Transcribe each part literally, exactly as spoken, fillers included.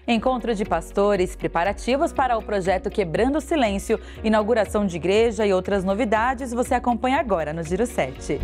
Encontro de pastores, preparativos para o projeto Quebrando o Silêncio, inauguração de igreja e outras novidades você acompanha agora no Giro sete.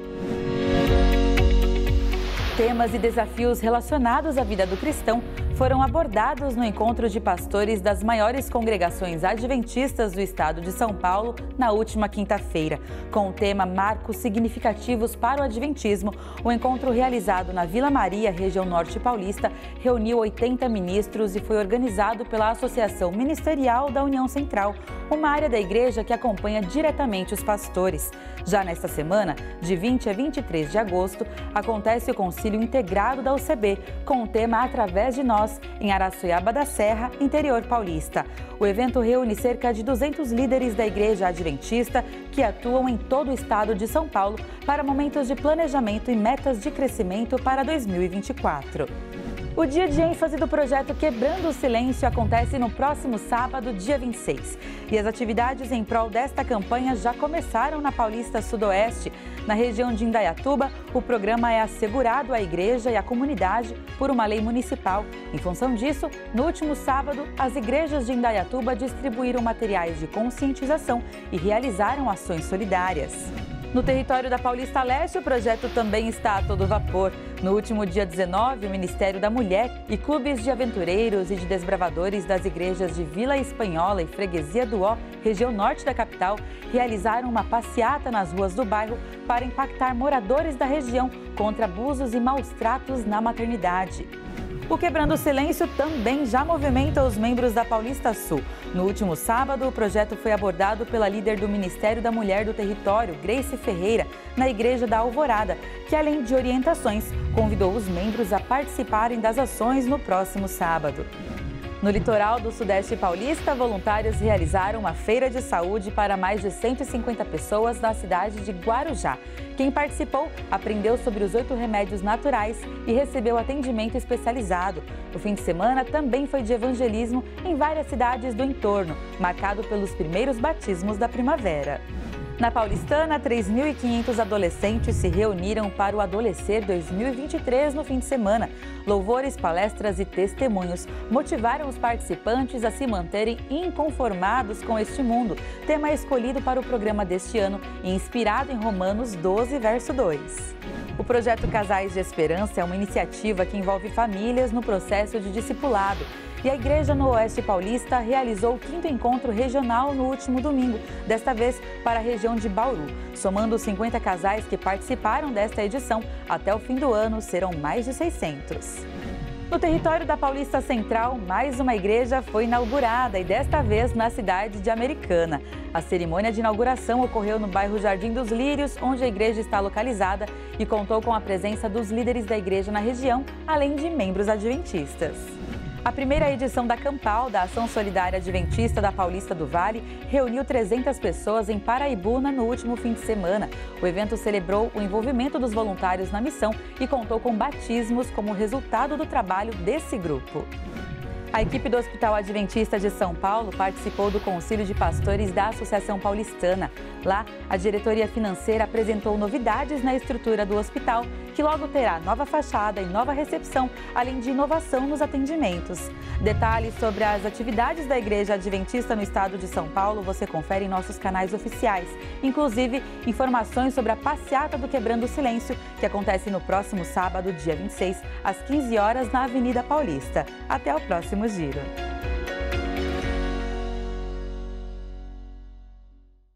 Temas e desafios relacionados à vida do cristão foram abordados no encontro de pastores das maiores congregações adventistas do estado de São Paulo na última quinta-feira. Com o tema Marcos Significativos para o Adventismo, o encontro realizado na Vila Maria, região norte paulista, reuniu oitenta ministros e foi organizado pela Associação Ministerial da União Central, uma área da igreja que acompanha diretamente os pastores. Já nesta semana, de vinte a vinte e três de agosto, acontece o Concílio Integrado da U C B, com o tema Através de Nós, em Araçoiaba da Serra, interior paulista. O evento reúne cerca de duzentos líderes da Igreja Adventista que atuam em todo o estado de São Paulo para momentos de planejamento e metas de crescimento para dois mil e vinte e quatro. O dia de ênfase do projeto Quebrando o Silêncio acontece no próximo sábado, dia vinte e seis. E as atividades em prol desta campanha já começaram na Paulista Sudoeste. Na região de Indaiatuba, o programa é assegurado à igreja e à comunidade por uma lei municipal. Em função disso, no último sábado, as igrejas de Indaiatuba distribuíram materiais de conscientização e realizaram ações solidárias. No território da Paulista Leste, o projeto também está a todo vapor. No último dia dezenove, o Ministério da Mulher e clubes de aventureiros e de desbravadores das igrejas de Vila Espanhola e Freguesia do Ó, região norte da capital, realizaram uma passeata nas ruas do bairro para impactar moradores da região contra abusos e maus tratos na maternidade. O Quebrando o Silêncio também já movimenta os membros da Paulista Sul. No último sábado, o projeto foi abordado pela líder do Ministério da Mulher do Território, Grace Ferreira, na Igreja da Alvorada, que, além de orientações, convidou os membros a participarem das ações no próximo sábado. No litoral do Sudeste Paulista, voluntários realizaram uma feira de saúde para mais de cento e cinquenta pessoas na cidade de Guarujá. Quem participou aprendeu sobre os oito remédios naturais e recebeu atendimento especializado. O fim de semana também foi de evangelismo em várias cidades do entorno, marcado pelos primeiros batismos da primavera. Na Paulistana, três mil e quinhentos adolescentes se reuniram para o Adolescer dois mil e vinte e três no fim de semana. Louvores, palestras e testemunhos motivaram os participantes a se manterem inconformados com este mundo, tema escolhido para o programa deste ano e inspirado em Romanos doze, verso dois. O projeto Casais de Esperança é uma iniciativa que envolve famílias no processo de discipulado. E a Igreja no Oeste Paulista realizou o quinto encontro regional no último domingo, desta vez para a região de Bauru. Somando os cinquenta casais que participaram desta edição, até o fim do ano serão mais de seiscentos. No território da Paulista Central, mais uma igreja foi inaugurada e desta vez na cidade de Americana. A cerimônia de inauguração ocorreu no bairro Jardim dos Lírios, onde a igreja está localizada e contou com a presença dos líderes da igreja na região, além de membros adventistas. A primeira edição da Campal, da Ação Solidária Adventista da Paulista do Vale, reuniu trezentas pessoas em Paraibuna no último fim de semana. O evento celebrou o envolvimento dos voluntários na missão e contou com batismos como resultado do trabalho desse grupo. A equipe do Hospital Adventista de São Paulo participou do Concílio de Pastores da Associação Paulistana. Lá, a diretoria financeira apresentou novidades na estrutura do hospital, que logo terá nova fachada e nova recepção, além de inovação nos atendimentos. Detalhes sobre as atividades da Igreja Adventista no estado de São Paulo você confere em nossos canais oficiais. Inclusive, informações sobre a passeata do Quebrando o Silêncio, que acontece no próximo sábado, dia vinte e seis, às quinze horas, na Avenida Paulista. Até o próximo Giro.